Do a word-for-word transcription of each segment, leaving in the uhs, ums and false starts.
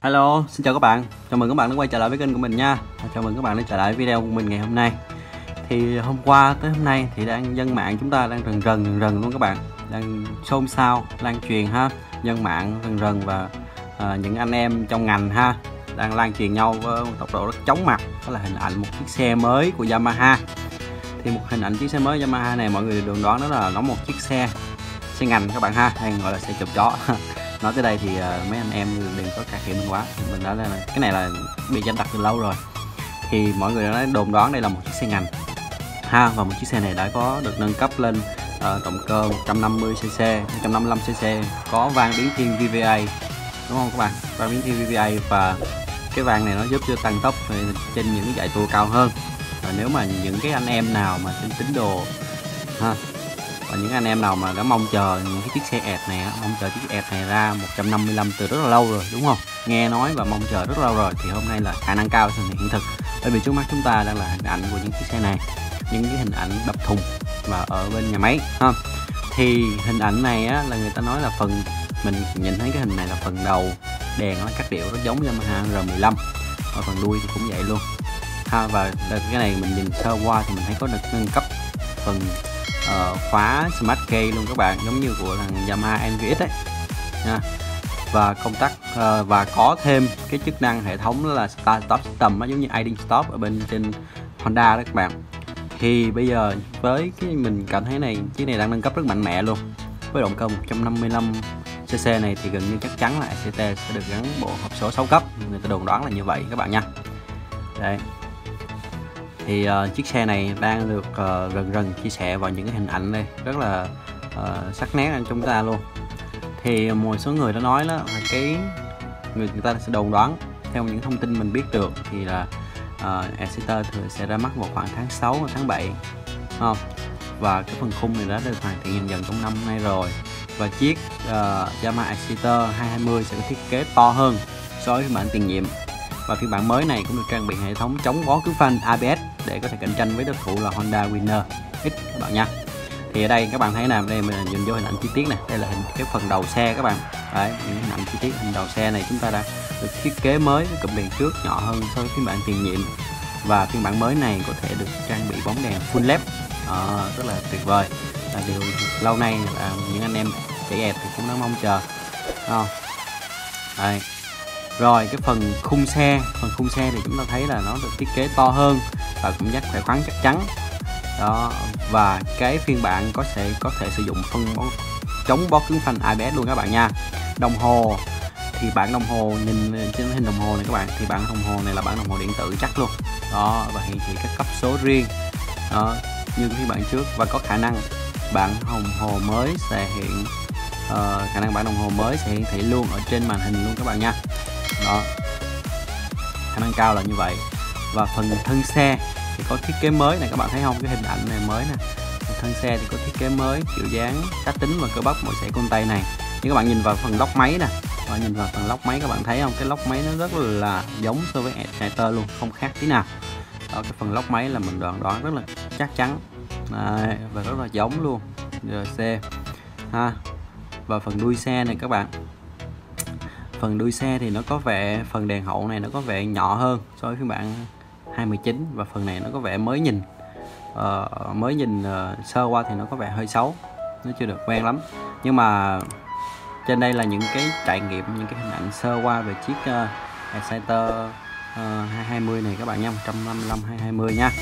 Hello, xin chào các bạn. Chào mừng các bạn đã quay trở lại với kênh của mình nha. Chào mừng các bạn đã trở lại video của mình ngày hôm nay. Thì hôm qua tới hôm nay thì đang dân mạng chúng ta đang rần rần rần rần luôn các bạn, đang xôn xao lan truyền ha, dân mạng rần rần và à, những anh em trong ngành ha đang lan truyền nhau với tốc độ rất chóng mặt. Đó là hình ảnh một chiếc xe mới của Yamaha. Thì một hình ảnh chiếc xe mới Yamaha này mọi người đồn đoán đó là nó một chiếc xe xe ngành các bạn ha, hay gọi là xe chụp chó. Nói tới đây thì uh, mấy anh em đừng có cà khịa mình quá, mình đã là cái này là bị danh đặt từ lâu rồi. Thì mọi người đã đồn đoán đây là một chiếc xe ngành ha, và một chiếc xe này đã có được nâng cấp lên uh, động cơ một trăm năm mươi xê xê, một trăm năm mươi lăm xê xê, có van biến thiên vê vê a, đúng không các bạn? Van biến thiên vê vê a, và cái van này nó giúp cho tăng tốc trên những cái dải tua cao hơn. Và nếu mà những cái anh em nào mà trên tín đồ ha, và những anh em nào mà đã mong chờ những cái chiếc xe ẹt này, mong chờ chiếc ẹt này ra một trăm năm mươi lăm từ rất là lâu rồi, đúng không? Nghe nói và mong chờ rất lâu rồi, thì hôm nay là khả năng cao sẽ hiện thực. Bởi vì trước mắt chúng ta đang là hình ảnh của những chiếc xe này, những cái hình ảnh đập thùng và ở bên nhà máy ha. Thì hình ảnh này á, là người ta nói là phần mình nhìn thấy cái hình này là phần đầu đèn nó cắt điệu rất giống Yamaha R mười lăm, và phần đuôi thì cũng vậy luôn ha. Và cái này mình nhìn sơ qua thì mình thấy có được nâng cấp phần uh, khóa Smart Key luôn các bạn, giống như của thằng Yamaha en vê ích đấy nha. Và công tắc uh, và có thêm cái chức năng hệ thống là Start Stop System, giống như Idle Stop ở bên trên Honda đó các bạn. Thì bây giờ với cái mình cảm thấy này, chiếc này đang nâng cấp rất mạnh mẽ luôn. Với động cơ một trăm năm mươi lăm xê xê này thì gần như chắc chắn là e xê tê sẽ được gắn bộ hộp số sáu cấp, người ta đồn đoán là như vậy các bạn nha. Đây. Thì uh, chiếc xe này đang được uh, rần rần chia sẻ vào những cái hình ảnh đây rất là uh, sắc nét anh chúng ta luôn. Thì một số người đã nói đó là cái người, người ta sẽ đồn đoán theo những thông tin mình biết được thì là uh, Exciter thường sẽ ra mắt vào khoảng tháng sáu và tháng bảy không? Và cái phần khung này đã được hoàn thiện dần dần trong năm nay rồi. Và chiếc uh, Yamaha Exciter hai hai mươi sẽ có thiết kế to hơn so với phiên bản tiền nhiệm. Và phiên bản mới này cũng được trang bị hệ thống chống bó cứng phanh a bê ét để có thể cạnh tranh với đối thủ là Honda Winner X các bạn nha. Thì ở đây các bạn thấy nè, đây mình nhìn vô hình ảnh chi tiết này, đây là hình cái phần đầu xe các bạn. Đấy, những hình ảnh chi tiết hình đầu xe này chúng ta đã được thiết kế mới với cụm đèn trước nhỏ hơn so với phiên bản tiền nhiệm. Và phiên bản mới này có thể được trang bị bóng đèn full led, à, rất là tuyệt vời. Là điều lâu nay là những anh em chạy ẹt thì cũng đã mong chờ. À, đây. Rồi cái phần khung xe, phần khung xe thì chúng ta thấy là nó được thiết kế to hơn và cũng dắt khỏe khoắn chắc chắn. Đó, và cái phiên bản có thể có thể sử dụng phân bón chống bó cứng phanh a bê ét luôn các bạn nha. Đồng hồ thì bản đồng hồ nhìn trên hình đồng hồ này các bạn, thì bản đồng hồ này là bản đồng hồ điện tử chắc luôn. Đó, và hiển thị các cấp số riêng. Đó, như cái phiên bản trước, và có khả năng bản đồng hồ mới sẽ hiện uh, khả năng bản đồng hồ mới sẽ hiển thị luôn ở trên màn hình luôn các bạn nha. Đó, khả năng cao là như vậy. Và phần thân xe thì có thiết kế mới này, các bạn thấy không, cái hình ảnh này mới nè. Thân xe thì có thiết kế mới, kiểu dáng cá tính và cơ bắp mỗi sải côn tay này. Nhưng các bạn nhìn vào phần lốc máy nè, và nhìn vào phần lốc máy các bạn thấy không, cái lốc máy nó rất là giống so với Exciter luôn, không khác tí nào. Đó, cái phần lốc máy là mình đoán đoán rất là chắc chắn. Đấy, và rất là giống luôn rờ xê ha. Và phần đuôi xe này các bạn, phần đuôi xe thì nó có vẻ, phần đèn hậu này nó có vẻ nhỏ hơn so với phiên bản hai mười chín, và phần này nó có vẻ mới nhìn uh, mới nhìn uh, sơ qua thì nó có vẻ hơi xấu, nó chưa được quen lắm. Nhưng mà trên đây là những cái trải nghiệm, những cái hình ảnh sơ qua về chiếc uh, Exciter uh, hai hai mươi này các bạn nha, một trăm năm mươi lăm hai hai mươi nha.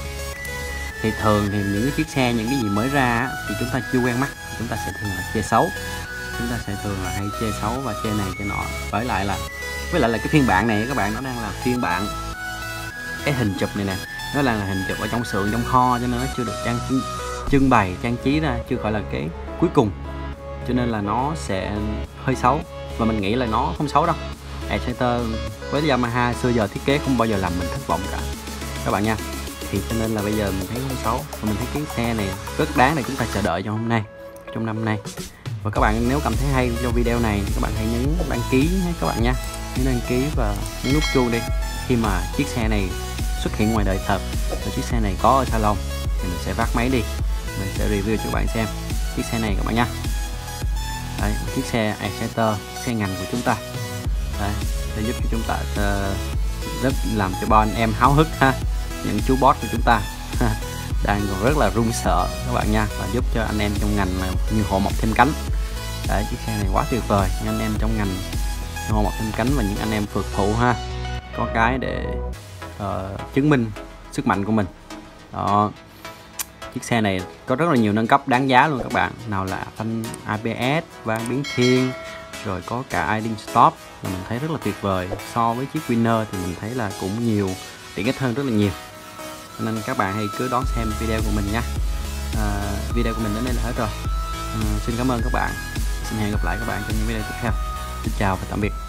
Thì thường thì những cái chiếc xe, những cái gì mới ra thì chúng ta chưa quen mắt, chúng ta sẽ thường là chê xấu, chúng ta sẽ thường là hay chê xấu và chê này chê nọ. Với lại là với lại là cái phiên bản này các bạn, nó đang là phiên bản, cái hình chụp này nè, nó là hình chụp ở trong xưởng, trong kho, cho nên nó chưa được trang trưng bày trang trí ra, chưa phải là cái cuối cùng, cho nên là nó sẽ hơi xấu. Và mình nghĩ là nó không xấu đâu. Exciter với Yamaha xưa giờ thiết kế không bao giờ làm mình thất vọng cả các bạn nha. Thì cho nên là bây giờ mình thấy không xấu, và mình thấy cái xe này rất đáng để chúng ta chờ đợi trong hôm nay, trong năm nay. Và các bạn nếu cảm thấy hay trong video này, các bạn hãy nhấn đăng ký các bạn nha, nhấn đăng ký và nhấn nút chuông đi. Khi mà chiếc xe này xuất hiện ngoài đời thật, và chiếc xe này có ở salon, thì mình sẽ vác máy đi, mình sẽ review cho các bạn xem chiếc xe này các bạn nha. Đấy, chiếc xe Exciter, xe ngành của chúng ta. Đấy, sẽ giúp cho chúng ta uh, rất làm cho bọn anh em háo hức ha. Những chú boss của chúng ta đang còn rất là run sợ các bạn nha, và giúp cho anh em trong ngành là như hộ mọc thêm cánh. Đấy, chiếc xe này quá tuyệt vời nha anh em trong ngành hộ mọc thêm cánh và những anh em phượt phụ ha, có cái để uh, chứng minh sức mạnh của mình. Đó, chiếc xe này có rất là nhiều nâng cấp đáng giá luôn các bạn, nào là phanh a bê ét, van biến thiên, rồi có cả idling stop, là mình thấy rất là tuyệt vời. So với chiếc Winner thì mình thấy là cũng nhiều tiện ích hơn rất là nhiều, nên các bạn hãy cứ đón xem video của mình nha. À, video của mình đến đây là hết rồi. À, xin cảm ơn các bạn, xin hẹn gặp lại các bạn trong những video tiếp theo. Xin chào và tạm biệt.